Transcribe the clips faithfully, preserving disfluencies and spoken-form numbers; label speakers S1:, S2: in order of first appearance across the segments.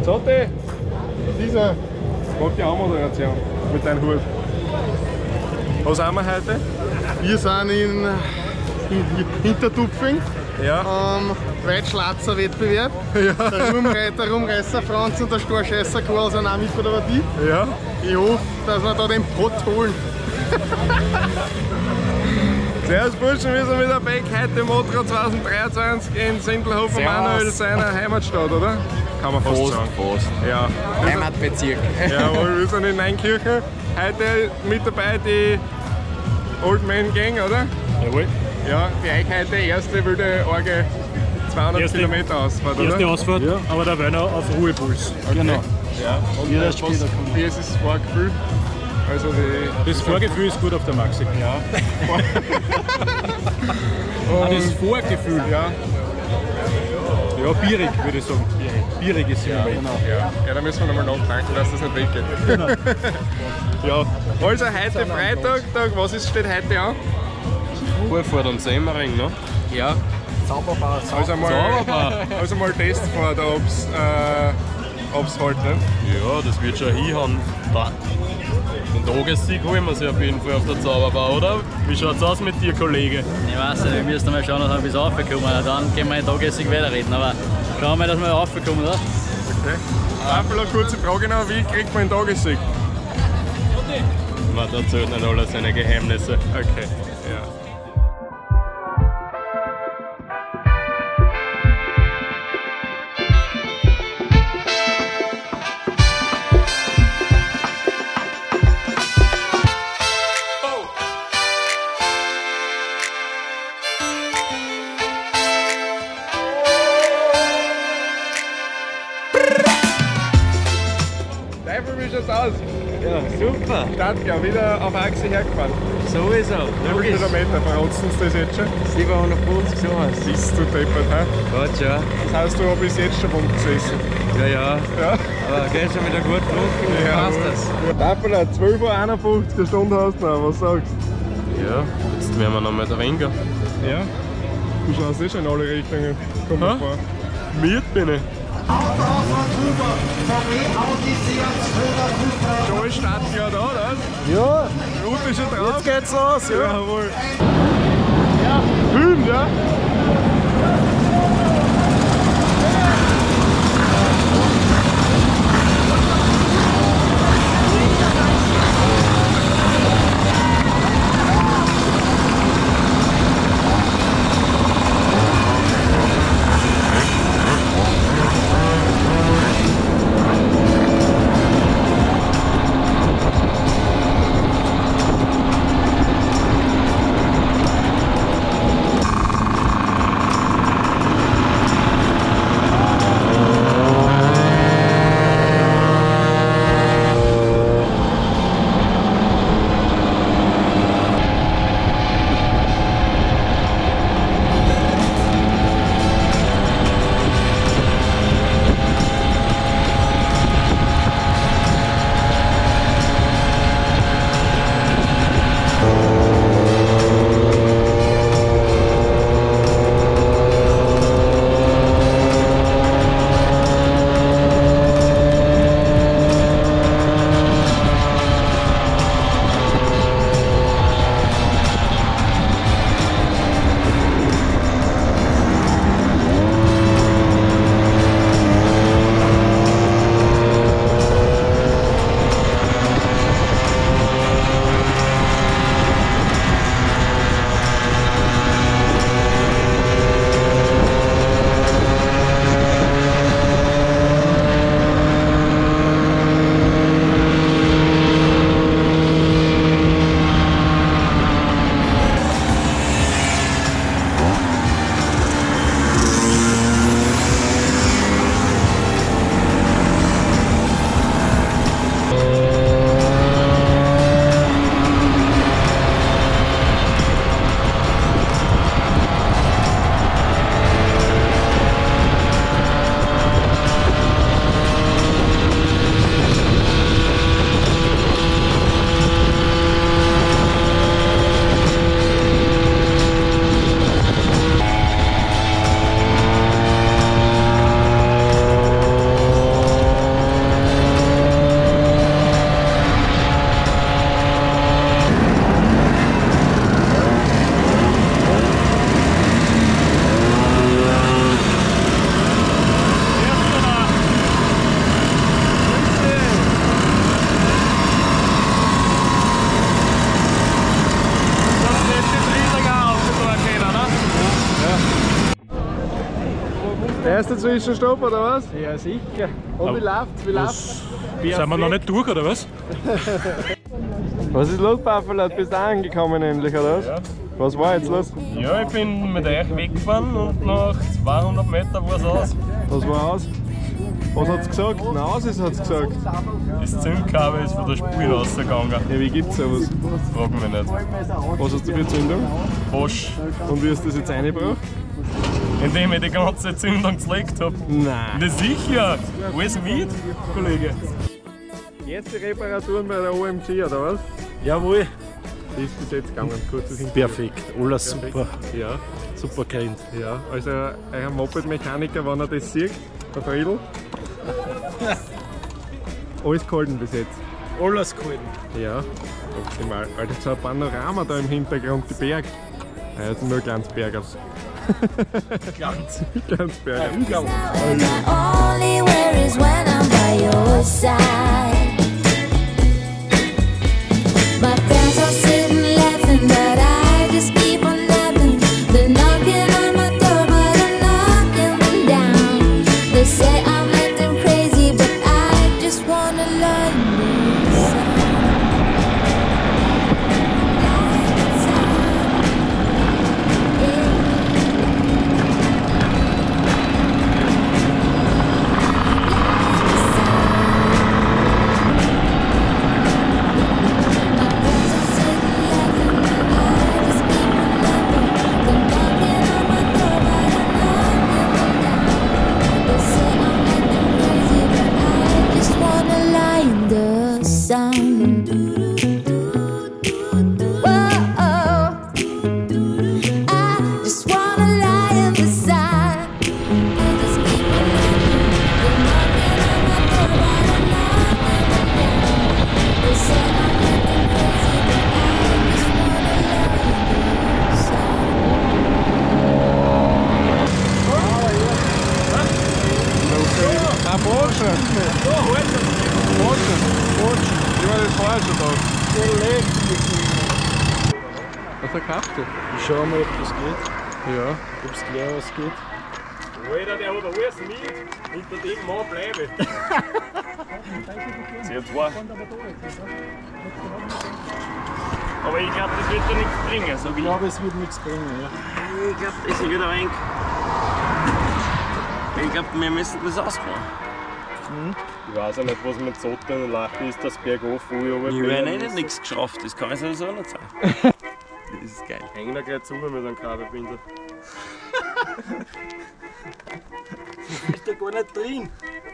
S1: Zotti, dieser, mach die Anmoderation mit deinem Hut. Wo sind wir heute?
S2: Wir sind in, in Hintertupfing.
S1: Ja.
S2: Ähm, Weitschlatzer-Wettbewerb. Ja. Der Rumreiter, Rumreißer Franz und der Storscheißer Karl sind auch mit bei der Partie.
S1: Ja.
S2: Ich hoffe, dass wir da den Pott holen.
S1: Servus Burschen, wir sind wieder back heute im Motro zwanzig dreiundzwanzig in Sindelhofen, Manuel, seiner Heimatstadt, oder? Kann man fast
S3: Fast,
S1: sagen.
S3: fast.
S1: Ja.
S3: Heimatbezirk.
S1: Jawohl, wir sind in Neunkirchen. Heute mit dabei die Old Man Gang, oder?
S4: Jawohl.
S1: Ja, für euch heute erste wilde Orge zweihundert
S4: Erste-
S1: Kilometer Ausfahrt, oder?
S4: Erste Ausfahrt,
S1: Ja.
S4: aber der Werner auf Ruhepuls.
S1: Okay.
S4: Genau.
S1: Ja. Und
S4: Jeder
S1: äh, was,
S4: später kommt.
S1: wie ist das Vorgefühl? Also die,
S4: Das Vorgefühl ist gut auf der Maxi.
S1: ja.
S4: Ah, das Vorgefühl.
S1: Ja,
S4: Ja, bierig würde ich sagen. Bierig ist immer. Genau.
S1: ja. Ja, da müssen wir nochmal nachdenken, dass das nicht weggeht.
S4: Genau.
S1: Ja. Also heute Freitag, Tag, was ist, steht heute an?
S3: Urfahrt und Semmering, ne?
S5: Ja. Zauberbar.
S1: Also mal,
S3: Sauber.
S1: also mal Testfahrt, ob es äh, ob's halt, ne?
S3: Ja, das wird schon hinhauen. Da. Den Tagessieg holen wir sich auf jeden Fall auf der Zauberbahn, oder? Wie schaut's aus mit dir, Kollege?
S5: Ich weiß nicht, wir müssen mal schauen, dass wir bis raufkommen. Dann können wir den Tagessieg weiterreden. Aber schauen wir mal, dass wir raufkommen, oder?
S1: Okay. Einfach eine kurze Frage noch, wie kriegt man einen Tagessieg?
S3: Man erzählt nicht alle seine Geheimnisse.
S1: Okay, ja. Teufel, wie schaut's aus?
S3: Ja, super.
S1: Stadtjahr, wieder auf Achse hergefahren.
S3: Sowieso.
S1: Wie viele Kilometer verrotzen Sie das jetzt schon?
S3: siebenhundertfünfzig sowas.
S1: Bist du deppert, hä?
S3: Gut, ja.
S1: Das heißt, du hast bis jetzt schon Punkt gesessen.
S3: Ja, ja.
S1: Ja.
S3: Aber geht schon wieder gut drauf. Passt das.
S1: Tafeler, zwölf Uhr einundfünfzig eine Stunde hast du noch, was sagst
S3: Ja, jetzt werden wir noch mal trinken.
S1: du? Ja. Du schaust eh schon in alle Richtungen. Komm mal
S3: Hä?
S1: vor.
S3: Miet bin ich.
S1: Schon ist Stadtjahr da, oder?
S2: Ja,
S1: Route ist schon drauf.
S2: jetzt geht's los. Ja.
S1: Jawohl. Ja. Film, ja? Erster Zwischenstopp oder was?
S2: Ja, sicher. Und wie läuft's? Wie läuft's?
S4: Sind wir noch nicht durch, oder was?
S1: Was ist los, Buffalo? Bist du angekommen endlich, oder was?
S3: Ja.
S1: Was war jetzt los?
S3: Ja, ich bin mit euch weggefahren und nach zweihundert Meter war es aus.
S1: Was war aus? Was hat's gesagt? Nein, aus ist hat's gesagt.
S3: Das Zündkabel ist von der Spur rausgegangen.
S1: Ja, wie gibt's sowas?
S3: Frag mich nicht.
S1: Was hast du für Zündung?
S3: Bosch.
S1: Und wie hast du das jetzt eingebracht?
S3: Indem ich die ganze Zündung gelegt habe.
S1: Nein.
S3: Das sicher. Alles mit, Kollege.
S1: Jetzt die Reparaturen bei der O M G, oder was?
S4: Jawohl.
S1: Die ist bis jetzt gegangen, kurzes Hintergrund.
S4: Perfekt. Alles super.
S1: Ja,
S4: Super gerannt.
S1: ja. Also euer Moped-Mechaniker, wenn er das sieht, der Friedl. Alles gehalten bis jetzt.
S4: Alles gehalten.
S1: Ja, optimal. Alter, so ein Panorama da im Hintergrund, die Berg. Ja, das sind nur Glanzberger.
S4: Glanz.
S1: Glanzberger.
S6: Only wear is when I'm by your side. My friends are sitting laughing, but I just keep on laughing. They're knocking on my door, but I'm knocking them down. They say I'm acting crazy, but I just wanna learn this.
S1: Was verkauft du?
S4: Ich schau mal, ob das geht.
S1: Ja.
S4: Ob es gleich ausgeht.
S3: Alter, der hat alles mit. Hinter dem Mann bleibe. C zwei. Aber ich glaube, das wird ja nichts bringen. So
S4: Ich
S3: wie
S4: glaube, es wird nichts bringen. Ja.
S3: ich glaube, das ist wieder ein. Ich glaube, wir müssen das ausbauen. Ich weiß auch nicht, was mit Zotten und Lachen ist, das bergauf, wo ich aber
S7: Ich habe eh nicht nichts geschafft, das kann ich sowieso nicht sein. Das ist geil.
S3: Hängen da gleich zu mit einem Kabelbinder.
S7: Ist da gar nicht drin.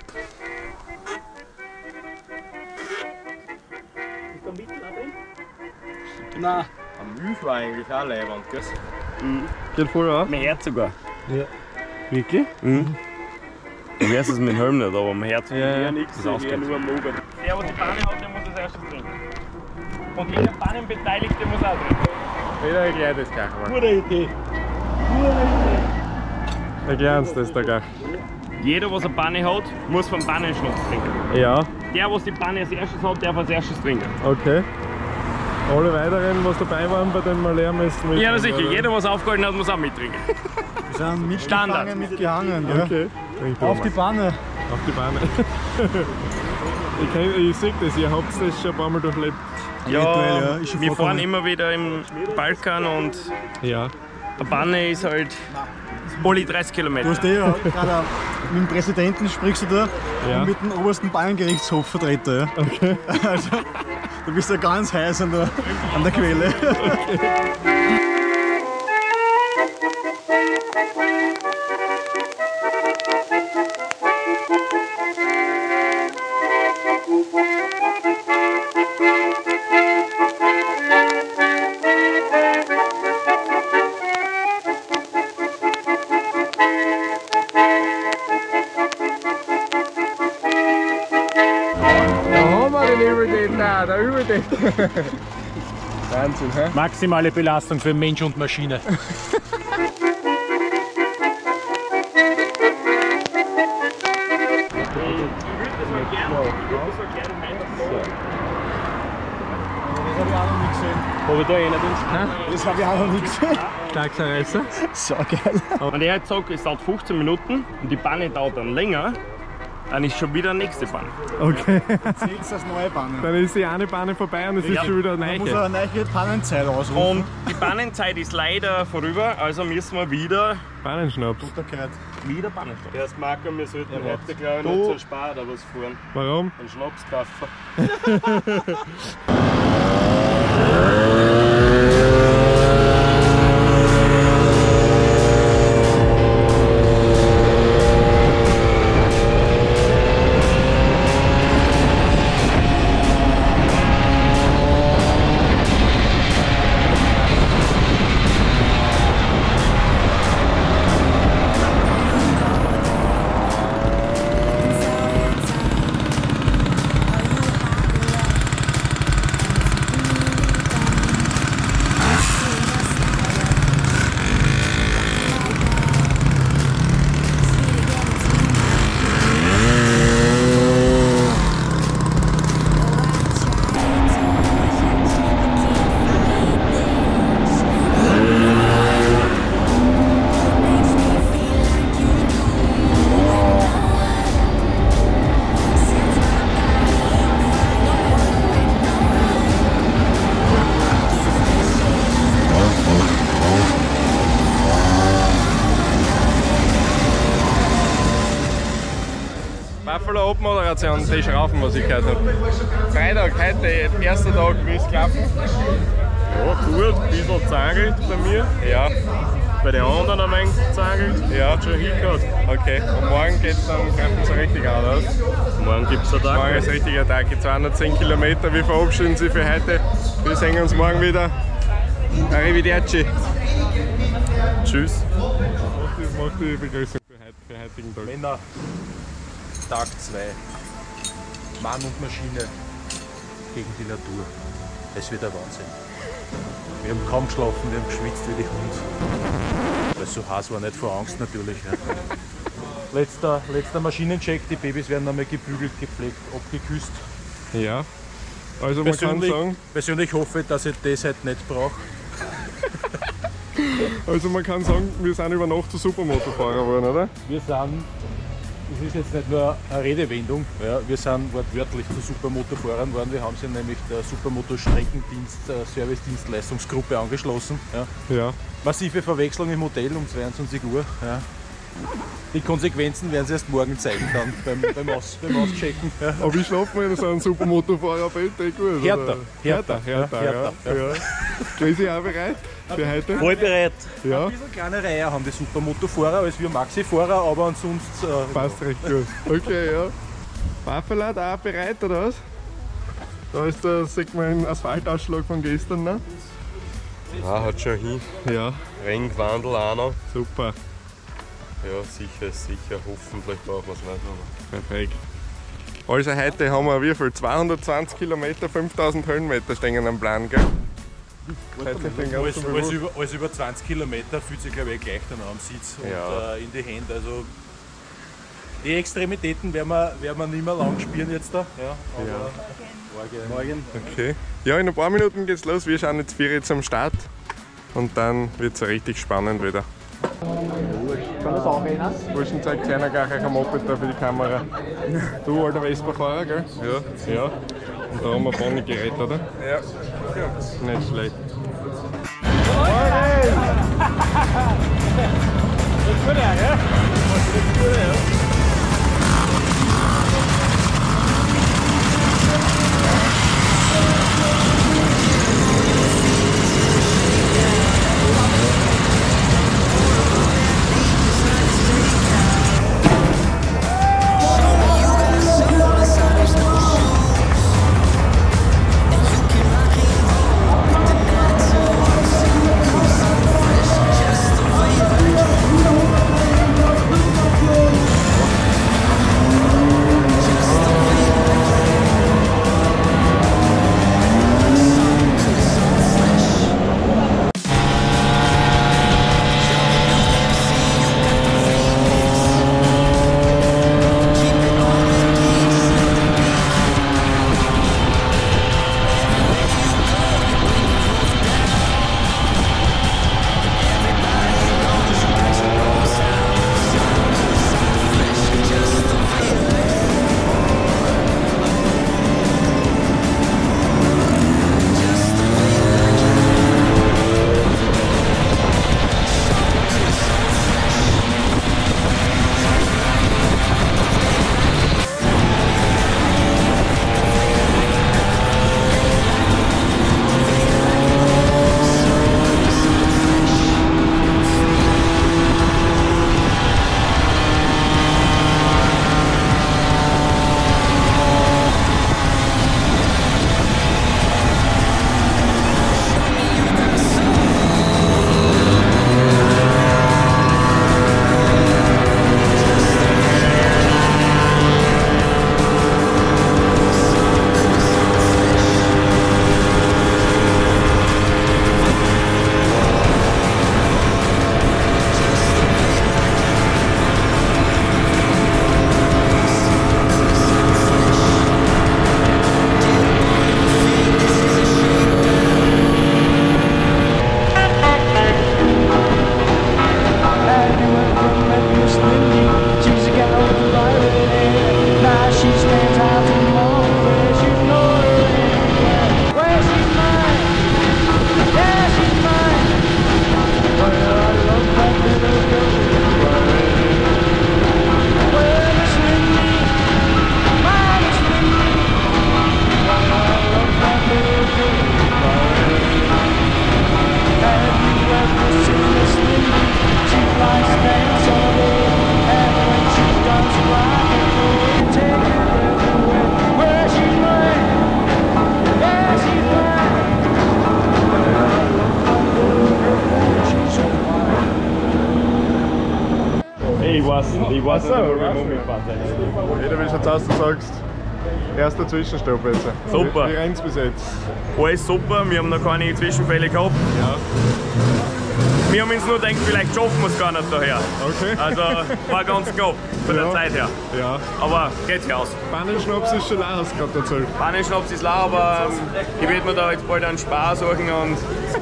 S7: Ist da Mittel auch drin? Nein.
S3: Am Milch war eigentlich auch leibend, gell?
S1: Geht voll auf.
S7: Mein Herz sogar.
S1: Wirklich?
S7: Mhm. Du hörst es mit dem Helm nicht, aber am Herz
S1: Ja, ja.
S3: Nichts,
S7: Das
S3: ich
S7: ausgeht.
S3: eher nur am Oben. Der, der die Bahn hat, der muss als erstes trinken. Und jeder Bahnenbeteiligte muss auch trinken.
S1: Jeder erklärt das gleich mal.
S4: Gute Idee.
S1: Erklär uns das da gleich.
S3: Jeder, der eine Banne hat, muss vom Bannenschnupf trinken.
S1: Ja,
S3: Der, der die Banne als erstes hat, darf als erstes trinken.
S1: okay. Alle weiteren, was dabei waren bei den Malär, müssen mit.
S3: Ja, sicher. Jeder, der was aufgehalten hat, muss auch mittrinken.
S2: Wir sind mitgefangen,
S3: Standard.
S2: mitgehangen. Ja.
S1: Okay. Trink
S2: Auf
S1: mal.
S2: die Banne.
S1: Auf die Beine. ich kenn, ich sehe das, ihr habt das schon ein paar Mal durchlebt.
S3: Ja,
S2: Eventuell, ja, ist schon
S3: wir
S2: vorkommen.
S3: fahren immer wieder im Balkan und
S1: Ja.
S3: eine Banne ist halt alle dreißig
S2: Du
S3: Kilometer.
S2: hast eh ja gerade mit dem Präsidenten sprichst du da
S1: Ja.
S2: und mit dem obersten Bayerngerichtshof-Vertreter. Ja.
S1: Okay.
S2: Also, du bist ja ganz heiß an der, an der Quelle.
S1: Da haben wir den Übertäter, der Übertäter. Wahnsinn, hä?
S4: Maximale Belastung für Mensch und Maschine.
S2: Das habe ich auch noch nicht gesehen.
S4: Habe ich da eh nicht ins
S2: Das habe ich auch noch nicht gesehen.
S1: Dachsreißer.
S2: So geil.
S7: Wenn ich jetzt sage, es dauert fünfzehn Minuten und die Banne dauert dann länger, dann ist schon wieder die nächste Banne.
S1: Okay.
S2: Jetzt das neue Bannen.
S1: Dann ist die eine Bahn vorbei und es ist schon wieder eine
S2: Man muss
S1: neue.
S2: eine neue Pannenzeit ausrufen.
S7: Und die Bannenzeit ist leider vorüber, also müssen wir wieder,
S1: Bahnenschnaps.
S7: wieder Bannen starten.
S3: Erst Marco, wir sollten
S2: Ja,
S3: heute glaube ich nicht so sparen, aber was fahren.
S1: Warum?
S3: Einen Schnaps kaufen.
S1: Buffalo Abmoderation, die Schrauben, was ich gehört habe. Freitag, heute, erster Tag, wie ist es gelaufen?
S3: Ja, gut, ein bisschen zagelt bei mir.
S1: Ja,
S3: Bei den anderen ein wenig zagelt.
S1: Ja.
S3: Hat schon hingehört.
S1: okay. Und morgen geht es dann, greifen sie richtig an, oder?
S3: Morgen gibt es einen Tag.
S1: Morgen ist richtiger Tag, zweihundertzehn Kilometer. Wir verabschieden Sie für heute. Wir sehen uns morgen wieder. Arrivederci.
S3: Tschüss.
S1: Mach die Begrüßung für, heute, für heutigen Tag.
S4: Männer, Tag zwei. Mann und Maschine gegen die Natur. Es wird ein Wahnsinn. Wir haben kaum geschlafen, wir haben geschwitzt wie die Hund. Weil es so heiß war, nicht vor Angst natürlich. Ja. Letzter, letzter Maschinencheck, die Babys werden einmal gebügelt, gepflegt, abgeküsst.
S1: Ja, also man kann
S4: Persönlich,
S1: sagen,
S4: persönlich hoffe ich, dass ich das halt nicht brauche.
S1: also man kann sagen, wir sind über Nacht zu Supermotofahrer geworden, oder?
S4: Wir sind, das ist jetzt nicht nur eine Redewendung, ja, wir sind wortwörtlich zu Supermotofahrern geworden. Wir haben sie nämlich der Supermoto-Streckendienst äh, Service-Dienstleistungsgruppe angeschlossen. Ja.
S1: Ja.
S4: Massive Verwechslung im Hotel um zweiundzwanzig Uhr. Ja. Die Konsequenzen werden sie erst morgen zeigen dann beim, beim, Aus, beim Auschecken. Ja.
S1: Aber wie schlafen wir in so einem Supermotorfahrerbett? Eh gut,
S4: Härter,
S1: oder?
S4: härter,
S1: härter,
S4: ja, härter,
S1: ja. ja. Lisi auch bereit für heute?
S3: Voll bereit.
S1: Ja,
S4: Ein bisschen kleine Reihe haben die Supermotofahrer als wir Maxi-Fahrer, aber ansonsten äh,
S1: passt recht gut. Okay, ja. Waffelat auch bereit, oder was? Da ist der, sieht man einen Asphaltausschlag von gestern, ne?
S3: Ja, hat schon hin.
S1: Ja,
S3: Ringwandel auch noch.
S1: super.
S3: Ja, sicher, sicher. Hoffentlich brauchen wir es nicht noch.
S1: Perfekt. Also heute haben wir wie viel? zweihundertzwanzig Kilometer, fünftausend Höhenmeter stehen am Plan, gell? Heute für den
S4: alles,
S1: ganzen
S4: alles,
S1: Bewusst.
S4: über, alles über zwanzig Kilometer fühlt sich glaube ich gleich dann am Sitz und
S3: Ja.
S4: äh, in die Hände. Also die Extremitäten werden wir, werden wir nicht mehr lang spüren jetzt da. Ja, aber morgen.
S1: Okay. Ja, in ein paar Minuten geht's los. Wir schauen jetzt vier zum Start und dann wird es richtig spannend wieder.
S2: Kann das auch einer?
S1: Burschen zeigt keiner gar kein Moped da für die Kamera. Du alter Vespa-Fahrer, gell? Ja. Ja. Und da haben wir vorne Gerät, oder? Ja. Nicht schlecht.
S3: Ich weiß
S1: Ach so,
S3: nicht,
S1: weißt
S3: wo
S1: du.
S3: wir mitfahren sein.
S1: Jeder, wie schaut's aus, du sagst. Erster Zwischenstopp jetzt.
S7: Super.
S1: Wie, wie rennt's bis jetzt?
S7: Alles super, wir haben noch keine Zwischenfälle gehabt.
S1: Ja.
S7: Wir haben uns nur gedacht, vielleicht schaffen wir es gar nicht daher.
S1: Okay.
S7: Also war ganz knapp von der
S1: Ja.
S7: Zeit her.
S1: Ja.
S7: Aber geht sich aus.
S1: Pannenschnaps ist schon leer, hast du gerade erzählt.
S7: Pannenschnaps ist leer, aber ähm, ich werde mir da jetzt bald einen Spaß suchen und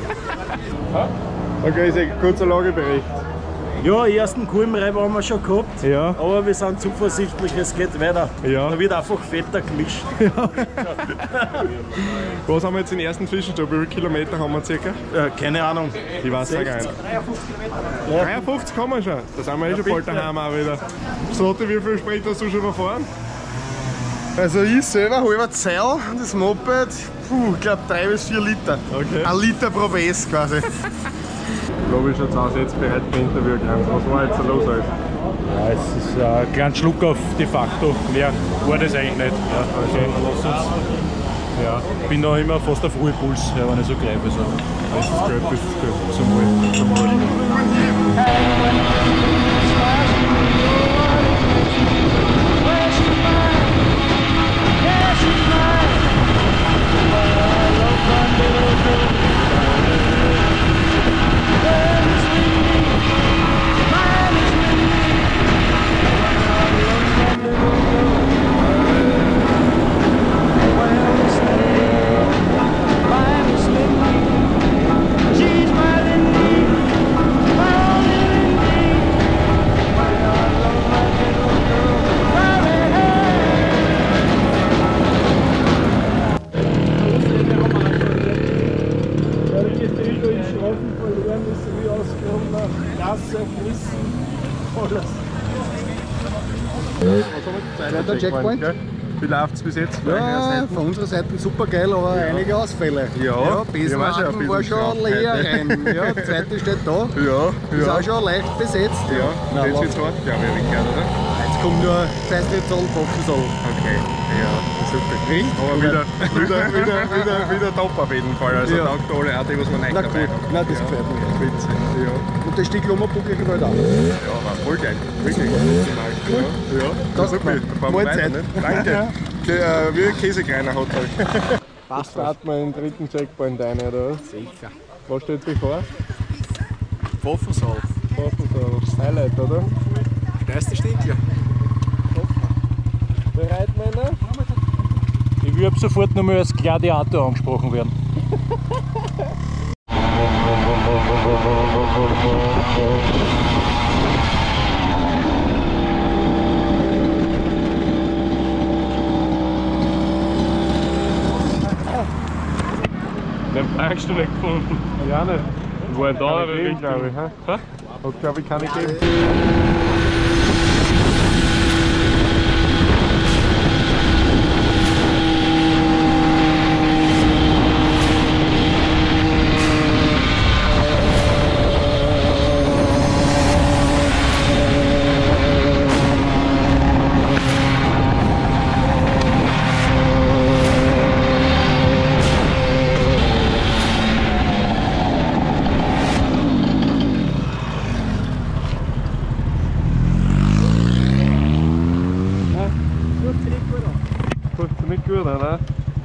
S1: Okay, ich sehe kurzer Lagebericht.
S8: Ja, ersten Kulmreib haben wir schon gehabt,
S1: Ja.
S8: aber wir sind zuversichtlich, es geht weiter.
S1: Ja.
S8: Da wird einfach fetter gemischt.
S1: Was haben wir jetzt den ersten Zwischenstopp? Wie viele Kilometer haben wir circa?
S8: Äh, keine Ahnung.
S1: Ich weiß ja gar nicht. dreiundfünfzig haben wir schon. Da sind wir eh schon bald daheim auch wieder. Slotti, wie viel Sprit hast du schon verfahren?
S2: Also ich selber halber Zeil, das Moped, puh, ich glaube drei bis vier Liter.
S1: Okay.
S2: Ein Liter pro B S quasi.
S1: Lobi schaut's aus, jetzt bereit für Interview. Was war jetzt da los alles?
S3: Ja, es ist ein kleiner Schluck auf de facto. Mehr war das eigentlich nicht. Ja, okay. Lass uns. Ja. Ich bin da immer fast auf Ruhepuls, ja, wenn ich so greife. Also.
S1: Das ist gut, das ist gut. Zum Wohl. Zum Wohl.
S2: Der Checkpoint.
S1: Wie läuft's bis jetzt?
S2: Ja, von unserer Seite super geil, aber einige Ausfälle.
S1: Ja,
S2: ja
S1: wir haben
S2: Besenwagen
S1: schon ein
S2: war
S1: bisschen
S2: schon
S1: geschafft
S2: leer
S1: heute.
S2: rein. Ja, der zweite steht da.
S1: Ja,
S2: Ist
S1: ja.
S2: auch schon leicht besetzt.
S1: Ja,
S2: Na,
S1: jetzt
S2: aber
S1: wird's hart, glaube ich, gehört, oder?
S2: jetzt kommt nur Festnetzsoll, Boxensoll.
S1: Okay, ja, super.
S2: Richtig
S1: Aber
S2: gut.
S1: wieder, wieder, wieder, wieder, wieder top auf jeden Fall. Also
S2: Ja.
S1: taugt alle auch die, was man nicht
S2: Na
S1: dabei
S2: gut,
S1: hat.
S2: na, das
S1: ja.
S2: gefällt mir.
S1: Spitze, ja.
S2: Und das Stück Lummerbuckel gefällt auch.
S1: Ja, war voll geil. Wirklich. Optimal. Ja, ja.
S2: Das
S1: super.
S2: macht
S1: Da fahren wir
S2: Mahlzeit.
S1: weiter, nicht? Danke. Ke äh, wie ein Käsekreiner hat halt. Passt. Starten wir den dritten Checkpoint ein, oder was?
S2: Sicher.
S1: Was steht bevor?
S2: Pfeffersauf.
S1: Pfeffersauf. Highlight, oder?
S2: Der erste Stinkler.
S1: Bereit, Männer?
S3: Ich will ab sofort nochmal als Gladiator angesprochen werden.
S7: den Parkst du nicht gefunden.
S1: Ja, nicht.
S7: Wo er da
S1: Kann ich geben, glaube ich. hä?
S7: Hä?
S1: Hat, glaube ich, kann ich geben. Funktioniert gut, oder?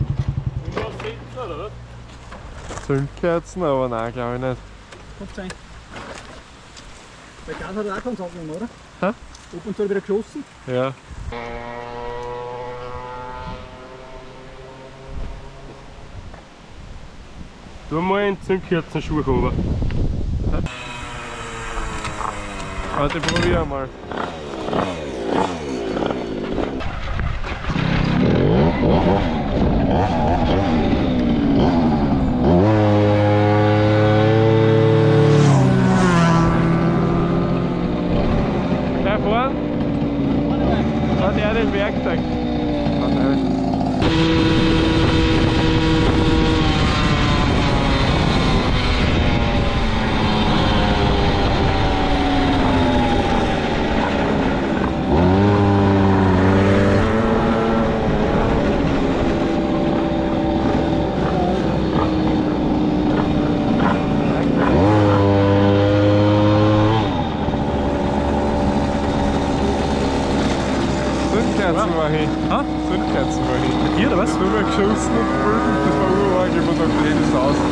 S1: Zündkerzen, aber nein, glaube ich nicht.
S8: Kommt sein. Bei Gas hat er auch keinen Sack mehr, oder?
S1: Hä?
S8: Ob und zu wieder geschossen?
S1: Ja.
S7: Tu mal einen Zündkerzenschuh rüber.
S1: Warte, probier mal. Da vorne? Hat er den Werkzeug? Hat er. nicht gehört zu vorhin.
S3: Hier oder was?
S1: Du hast geschossen und gebildet, das war urarg, ich hab mir gedacht, hey, das ist aus.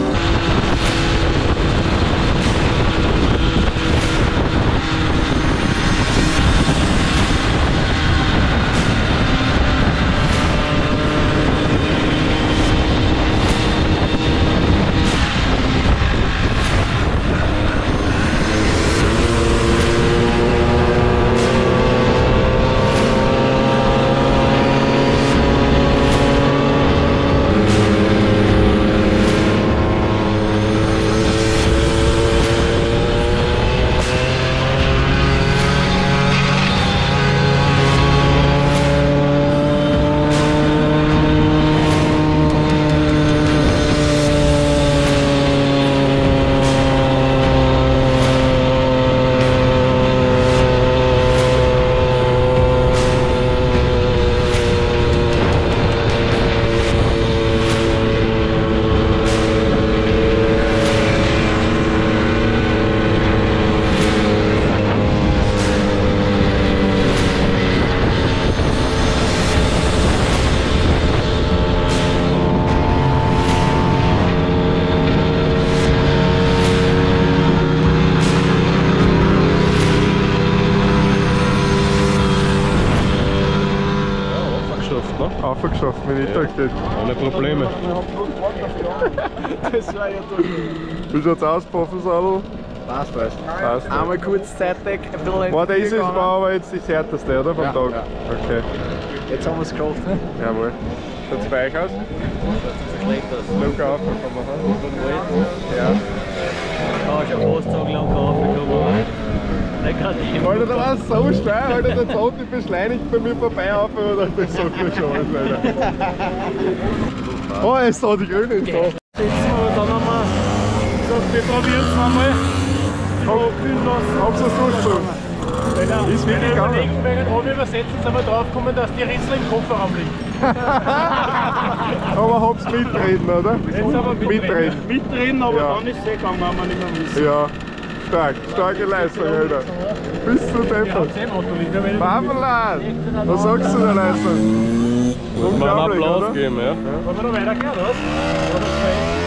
S1: Aufgeschafft, wenn ich dachte.
S7: Ohne Probleme.
S2: Das war ja durch.
S1: Wie schaut's aus, Professadel?
S2: Passt alles.
S1: Passt.
S2: Einmal kurzzeitig ein bisschen
S1: Boah, das ist es,
S2: gegangen.
S1: war aber jetzt das härteste, oder? Vom
S2: Ja,
S1: Tag.
S2: ja.
S1: Okay.
S2: Jetzt haben wir es geschafft. Ne?
S1: Jawohl. Schaut's bei euch aus? Look auf, dann kommen wir rein. Ja.
S5: Ja, schon fast sagen, lang aufgekommen. Nicht gerade eben.
S1: Alter, da war es so schwer, Alter, der Zotti beschleunigt bei mir vorbei auf, oder? Das sagt mir schon alles, Alter. Oh, es ist da die Grüne ist da.
S3: Und dann haben wir gesagt, wir probieren es einmal.
S1: Hab's das durchgezogen? Ist wirklich gegangen.
S3: Überlegung wegen Hobby übersetzen, sind wir drauf gekommen, dass die Rissel im Kofferraum liegen.
S1: Aber hab's mitreden, oder?
S3: Jetzt aber
S1: Mitreden.
S3: Mitreden, aber
S1: Ja.
S3: dann ist es eh gegangen, wenn wir nicht mehr wissen.
S1: Ja, stark, starke Leistung, Alter. Bis zu Deppert. Marmelade! Was sagst du der Leistung?
S7: Mal einen
S1: Unglaublich,
S7: Applaus
S1: oder?
S7: geben, ja.
S3: Wollen wir noch weitergehen, oder was? Oder zwei?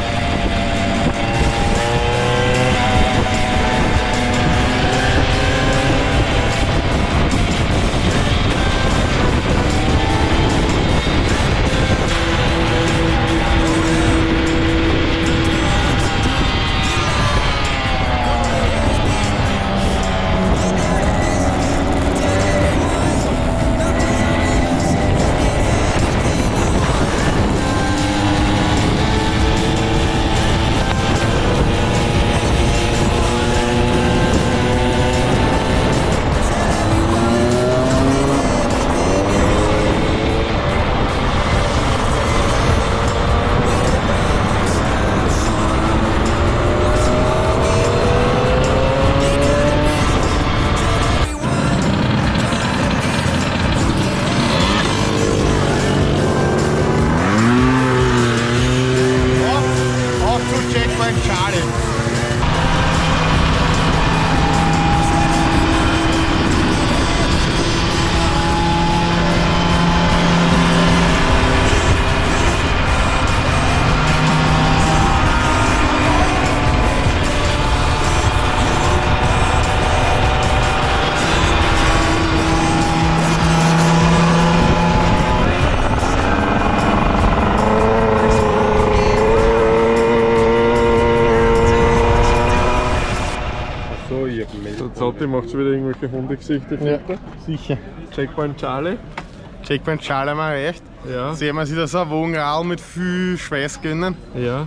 S1: Der Zotti macht schon wieder irgendwelche Hundegesichter.
S2: Ja, sicher.
S1: Checkpoint Charlie.
S2: Checkpoint Charlie haben wir recht.
S1: Ja.
S2: Sehen wir sich da so ein Wogenraum mit viel Schweißgönnen.
S1: Ja.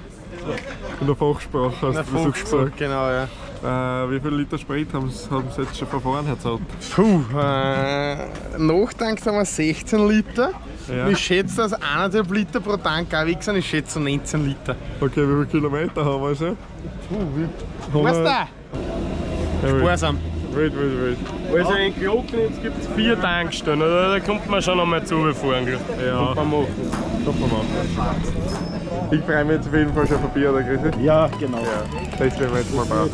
S1: In der Fachsprache hast
S2: In der
S1: du das jetzt
S2: Fachsprache,
S1: gesagt.
S2: genau, ja.
S1: Äh, wie viele Liter Sprit haben sie, haben sie jetzt schon verfahren, Herr Zotti?
S2: Puh, äh, nachgedacht haben wir sechzehn Liter.
S1: Ja.
S2: Ich schätze, dass eineinhalb Liter pro Tank auch weg sind. Ich schätze so neunzehn Liter.
S1: Okay, wie viele Kilometer haben wir schon?
S2: Was da?
S1: Ja, wild,
S2: Sparsam.
S1: wild, wild, wild.
S7: Also in Glocknitz gibt es vier Tankstellen, oder? Da kommt man schon einmal zufahren.
S1: Ja,
S7: Kann man machen.
S1: kann man machen. Ich freue mich jetzt auf jeden Fall schon auf Bier, oder Chrissy?
S3: Ja, genau.
S1: Ja, das werden wir jetzt mal bauen.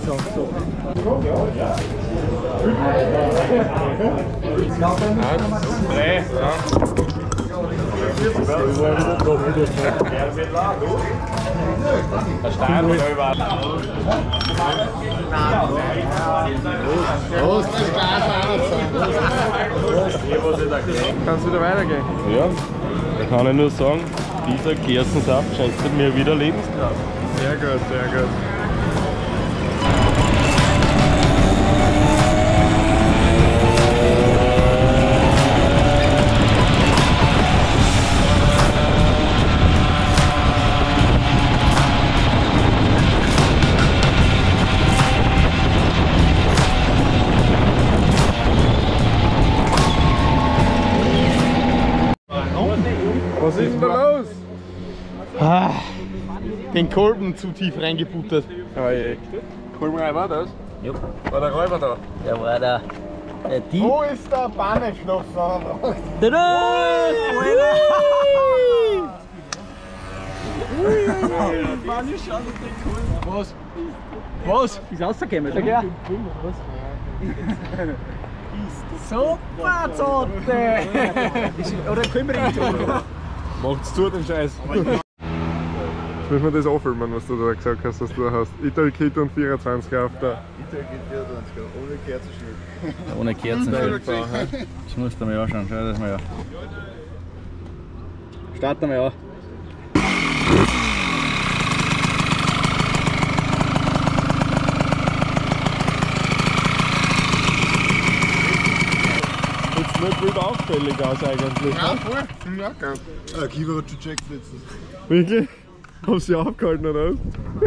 S7: Eins, zwei, ja.
S1: Kann es wieder weitergehen?
S7: Ja, da kann ich nur sagen, dieser Gerstensaft schenkt mir wieder Lebenskraft.
S1: Sehr gut, sehr gut. Was ist denn da los?
S2: Ah, den Kolben zu tief reingebuttert.
S1: Oh je. Kolbenrei war das?
S5: Ja.
S1: War der Räuber da?
S5: Der war der, der Dieb.
S2: Wo ist der Bannenschloss?
S5: Tada!
S8: Was? Was? Ist rausgekommen? Ja. Super, Zotte! Oder können wir nicht tun?
S1: Macht's zu, den Scheiß. Jetzt müssen wir das auffilmen, was du da gesagt hast, was du da hast. Italkit und vierundzwanzig auf der.
S2: Italkit vierundzwanzig, ohne Kerzenschild.
S5: Ohne Kerzenschild. Das musst du mir anschauen, schau das mal an. Starten wir an.
S1: Nicht wild auffällig aus eigentlich.
S2: Ja, voll. Finde ich auch geil. Ah, Kiva hat schon gecheckt letztens.
S1: Wirklich? Haben sie aufgehalten oder was?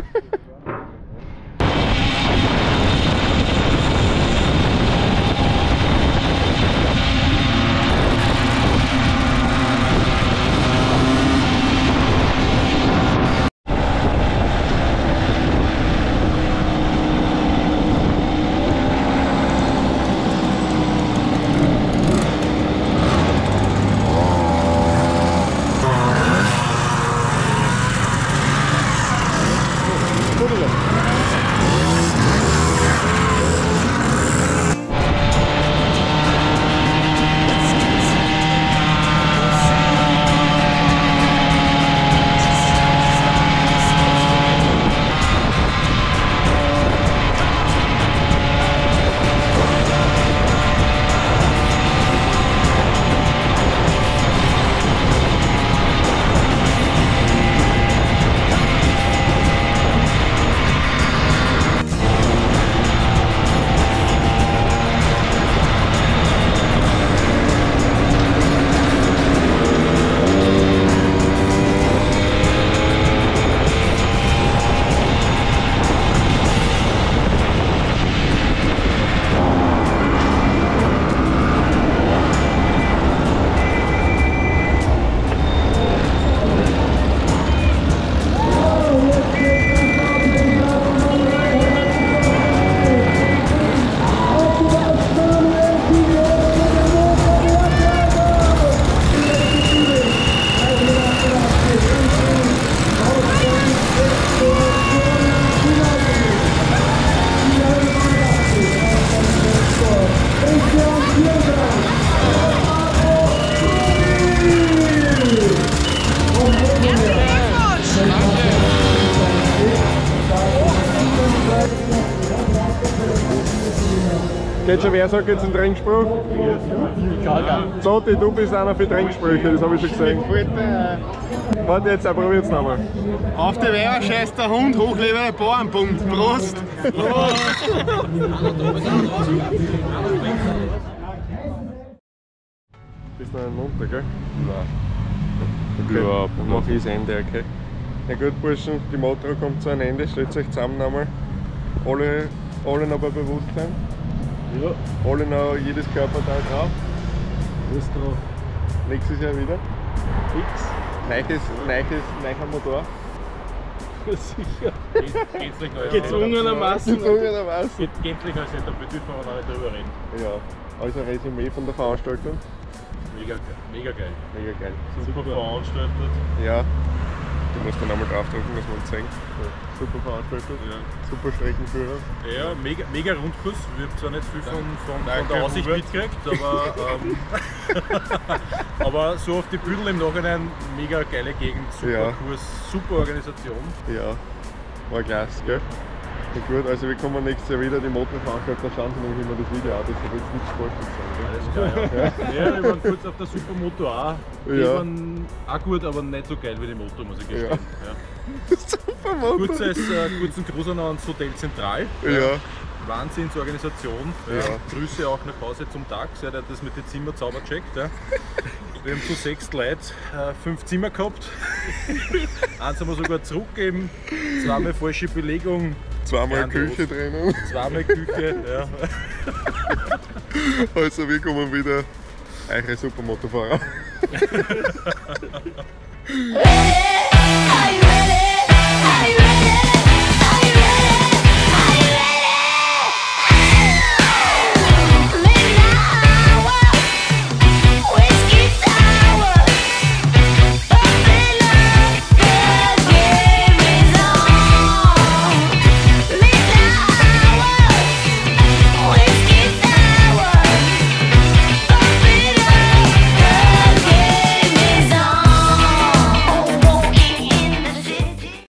S1: Geht schon, wer sagt jetzt einen Trinkspruch? Zotti, du bist einer für Trinksprüche, das habe ich schon gesehen. Warte, jetzt probiert es nochmal.
S2: Auf die Weiber scheißt der Hund, hochlebe der Bauernbund. Prost! Prost!
S1: Bist du noch ein Munter, gell?
S7: Nein.
S1: Okay,
S7: Überhaupt
S1: dann mache ich das Ende, okay? Na gut, Burschen, die Motor kommt zu einem Ende, stellt euch zusammen nochmal. Alle, alle noch bei Bewusstsein.
S3: Ja.
S1: Alle noch jedes Körperteil drauf.
S3: Alles drauf.
S1: Nächstes Jahr wieder.
S3: Fix.
S1: Neues, neues, neuer Motor.
S3: Sicher.
S7: Gänzlich neues
S3: Gezwungenermaßen.
S1: Gezwungenermaßen.
S7: Gänzlich neues Setup, da dürfen wir aber noch nicht drüber reden.
S1: Ja, also Resümee von der Veranstaltung.
S7: Mega geil. Mega geil.
S1: Mega geil.
S7: Super veranstaltet.
S1: Ja. Du musst dann einmal draufdrücken, dass man es sehen. Ja. Super veranstaltet, ja. Super Streckenführer.
S4: Ja, mega, mega Rundkurs. Ich habe zwar nicht viel von, von, von der Aussicht mitgekriegt, aber, ähm, aber so auf die Bündel im Nachhinein mega geile Gegend, super
S1: Ja.
S4: Kurs, super Organisation.
S1: Ja, war klasse, gell? Na gut, also wir kommen nächstes Jahr wieder, die Motorveranstalter schauen sich nämlich immer das Video an, das wird jetzt nicht sportlich sein.
S4: Alles klar, ja. Ja, wir waren kurz auf der Supermoto auch. Die
S1: Ja.
S4: waren auch gut, aber nicht so geil wie die Moto, muss ich gestehen. Ja.
S1: Supermoto!
S4: Kurzes, äh, kurzen Gruß an ans Hotel Zentral.
S1: Ja.
S4: Wahnsinnsorganisation. Ja.
S1: Ja.
S4: Grüße auch nach Hause zum Tag. Der hat das mit den Zimmer sauber checkt. Ja. Wir haben zu sechs Leute äh, fünf Zimmer gehabt. Eins haben wir sogar zurückgegeben. Zweimal falsche Belegung.
S1: Zweimal
S4: Grandios.
S1: Küche drinnen.
S4: Zweimal Küche. Ja.
S1: Also wir kommen wieder eure Supermotofahrer.
S6: Hey!